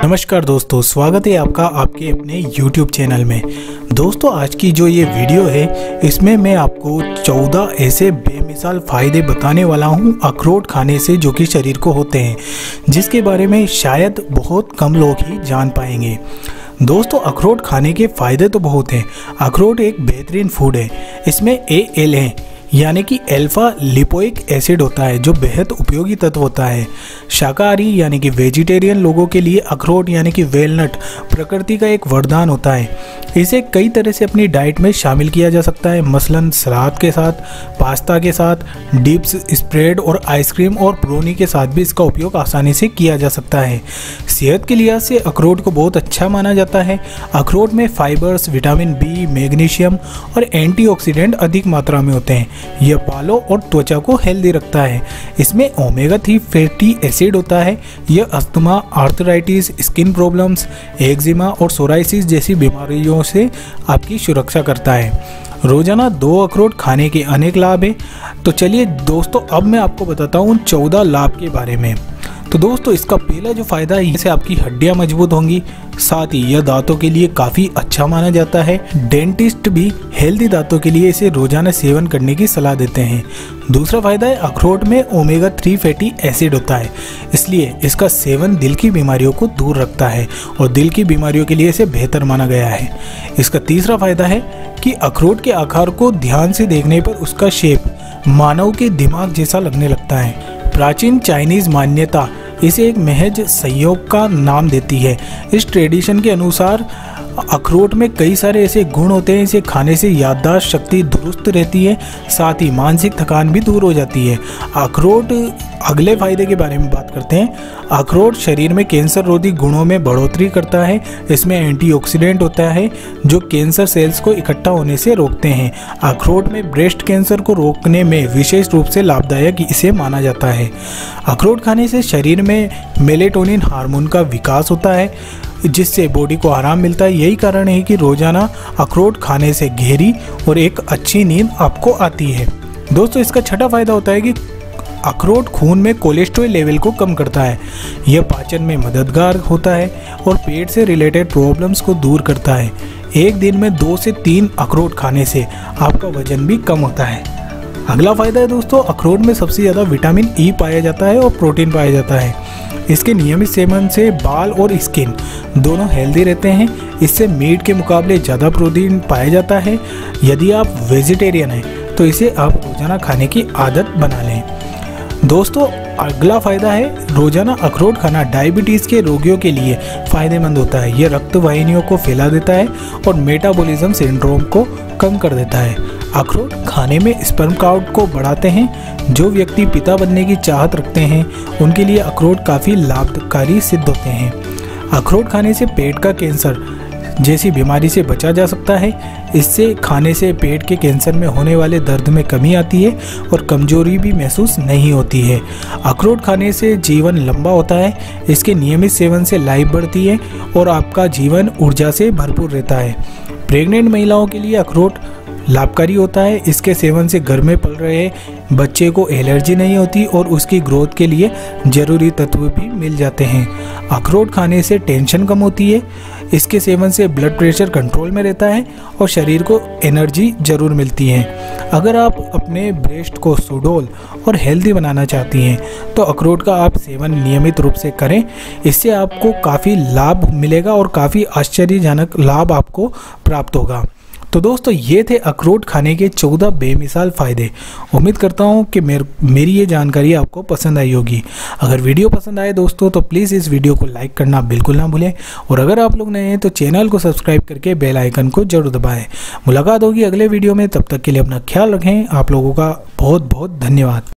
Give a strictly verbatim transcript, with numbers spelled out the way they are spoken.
नमस्कार दोस्तों, स्वागत है आपका आपके अपने YouTube चैनल में। दोस्तों आज की जो ये वीडियो है इसमें मैं आपको चौदह ऐसे बेमिसाल फ़ायदे बताने वाला हूँ अखरोट खाने से जो कि शरीर को होते हैं, जिसके बारे में शायद बहुत कम लोग ही जान पाएंगे। दोस्तों अखरोट खाने के फ़ायदे तो बहुत हैं। अखरोट एक बेहतरीन फूड है। इसमें ए एल है यानी कि अल्फा लिपोइक एसिड होता है जो बेहद उपयोगी तत्व होता है। शाकाहारी यानी कि वेजिटेरियन लोगों के लिए अखरोट यानी कि वेलनट प्रकृति का एक वरदान होता है। इसे कई तरह से अपनी डाइट में शामिल किया जा सकता है, मसलन सलाद के साथ, पास्ता के साथ, डिप्स, स्प्रेड और आइसक्रीम और ब्रोनी के साथ भी इसका उपयोग आसानी से किया जा सकता है। सेहत के लिहाज से अखरोट को बहुत अच्छा माना जाता है। अखरोट में फाइबर्स, विटामिन बी, मैग्नीशियम और एंटीऑक्सीडेंट अधिक मात्रा में होते हैं। यह बालों और त्वचा को हेल्दी रखता है। इसमें ओमेगा थ्री फैटी एसिड होता है। यह asthma, arthritis, skin problems, eczema और सोराइसिस जैसी बीमारियों से आपकी सुरक्षा करता है। रोजाना दो अखरोट खाने के अनेक लाभ हैं। तो चलिए दोस्तों अब मैं आपको बताता हूँ चौदह लाभ के बारे में। तो दोस्तों इसका पहला जो फायदा है, इससे आपकी हड्डियां मजबूत होंगी। साथ ही यह दांतों के लिए काफ़ी अच्छा माना जाता है। डेंटिस्ट भी हेल्दी दांतों के लिए इसे रोजाना सेवन करने की सलाह देते हैं। दूसरा फायदा है, अखरोट में ओमेगा थ्री फैटी एसिड होता है, इसलिए इसका सेवन दिल की बीमारियों को दूर रखता है और दिल की बीमारियों के लिए इसे बेहतर माना गया है। इसका तीसरा फायदा है कि अखरोट के आकार को ध्यान से देखने पर उसका शेप मानव के दिमाग जैसा लगने लगता है। प्राचीन चाइनीज मान्यता इसे एक महज संयोग का नाम देती है। इस ट्रेडिशन के अनुसार अखरोट में कई सारे ऐसे गुण होते हैं, इसे खाने से याददाश्त शक्ति दुरुस्त रहती है, साथ ही मानसिक थकान भी दूर हो जाती है। अखरोट अगले फायदे के बारे में बात करते हैं। अखरोट शरीर में कैंसर रोधी गुणों में बढ़ोतरी करता है। इसमें एंटीऑक्सीडेंट होता है जो कैंसर सेल्स को इकट्ठा होने से रोकते हैं। अखरोट में ब्रेस्ट कैंसर को रोकने में विशेष रूप से लाभदायक इसे माना जाता है। अखरोट खाने से शरीर में मेलेटोनिन हार्मोन का विकास होता है, जिससे बॉडी को आराम मिलता है। यही कारण है कि रोजाना अखरोट खाने से गहरी और एक अच्छी नींद आपको आती है। दोस्तों इसका छठा फायदा होता है कि अखरोट खून में कोलेस्ट्रॉल लेवल को कम करता है। यह पाचन में मददगार होता है और पेट से रिलेटेड प्रॉब्लम्स को दूर करता है। एक दिन में दो से तीन अखरोट खाने से आपका वजन भी कम होता है। अगला फायदा है दोस्तों, अखरोट में सबसे ज़्यादा विटामिन ई पाया जाता है और प्रोटीन पाया जाता है। इसके नियमित सेवन से बाल और स्किन दोनों हेल्दी रहते हैं। इससे मीट के मुकाबले ज़्यादा प्रोटीन पाया जाता है। यदि आप वेजिटेरियन हैं तो इसे आप रोज़ाना खाने की आदत बना लें। दोस्तों अगला फायदा है, रोजाना अखरोट खाना डायबिटीज़ के रोगियों के लिए फ़ायदेमंद होता है। यह रक्त वाहिनियों को फैला देता है और मेटाबॉलिज्म सिंड्रोम को कम कर देता है। अखरोट खाने में स्पर्म काउंट को बढ़ाते हैं। जो व्यक्ति पिता बनने की चाहत रखते हैं उनके लिए अखरोट काफ़ी लाभकारी सिद्ध होते हैं। अखरोट खाने से पेट का कैंसर जैसी बीमारी से बचा जा सकता है। इससे खाने से पेट के कैंसर में होने वाले दर्द में कमी आती है और कमजोरी भी महसूस नहीं होती है। अखरोट खाने से जीवन लंबा होता है। इसके नियमित सेवन से लाइफ बढ़ती है और आपका जीवन ऊर्जा से भरपूर रहता है। प्रेग्नेंट महिलाओं के लिए अखरोट लाभकारी होता है। इसके सेवन से घर में पल रहे बच्चे को एलर्जी नहीं होती और उसकी ग्रोथ के लिए जरूरी तत्व भी मिल जाते हैं। अखरोट खाने से टेंशन कम होती है। इसके सेवन से ब्लड प्रेशर कंट्रोल में रहता है और शरीर को एनर्जी जरूर मिलती है। अगर आप अपने ब्रेस्ट को सुडौल और हेल्दी बनाना चाहती हैं तो अखरोट का आप सेवन नियमित रूप से करें। इससे आपको काफ़ी लाभ मिलेगा और काफ़ी आश्चर्यजनक लाभ आपको प्राप्त होगा। तो दोस्तों ये थे अखरोट खाने के चौदह बेमिसाल फ़ायदे। उम्मीद करता हूँ कि मेर, मेरी ये जानकारी आपको पसंद आई होगी। अगर वीडियो पसंद आए दोस्तों तो प्लीज़ इस वीडियो को लाइक करना बिल्कुल ना भूलें और अगर आप लोग नए हैं तो चैनल को सब्सक्राइब करके बेल आइकन को जरूर दबाएं। मुलाकात होगी अगले वीडियो में, तब तक के लिए अपना ख्याल रखें। आप लोगों का बहुत बहुत धन्यवाद।